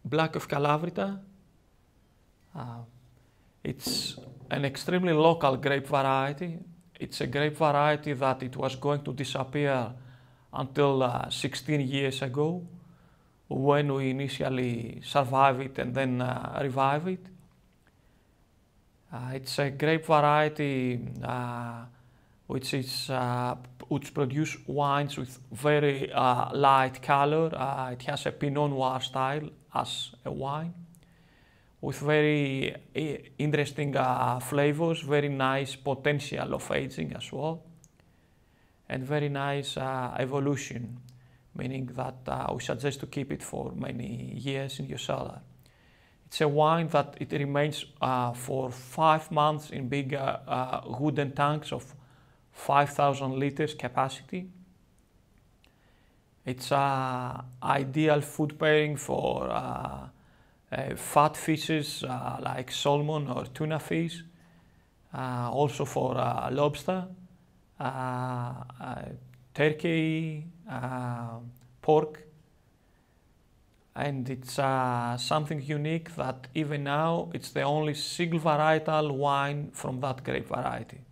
Black of Calavrita. It's an extremely local grape variety. It's a grape variety that it was going to disappear until 16 years ago, when we initially survived it and then revived it. It's a grape variety which produce wines with very light color. It has a Pinot Noir style as a wine, with very interesting flavors, very nice potential of aging as well, and very nice evolution, meaning that we suggest to keep it for many years in your cellar. It's a wine that it remains for 5 months in big wooden tanks of 5,000 liters capacity. It's ideal food pairing for fat fishes like salmon or tuna fish, also for lobster, turkey, pork. And it's something unique that even now it's the only single varietal wine from that grape variety.